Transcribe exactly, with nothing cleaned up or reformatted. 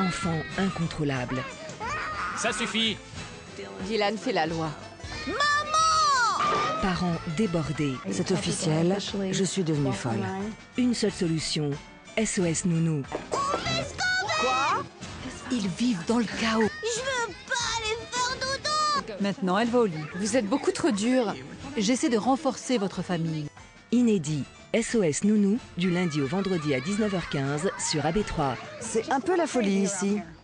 enfant incontrôlable. Ça suffit. Dylan fait la loi. Parents débordés. C'est officiel, je suis devenue folle. Une seule solution, S O S Nounou. Ils vivent dans le chaos. Maintenant, elle va au lit. Vous êtes beaucoup trop dur. J'essaie de renforcer votre famille. Inédit, S O S Nounou, du lundi au vendredi à dix-neuf heures quinze sur A B trois. C'est un peu la folie ici.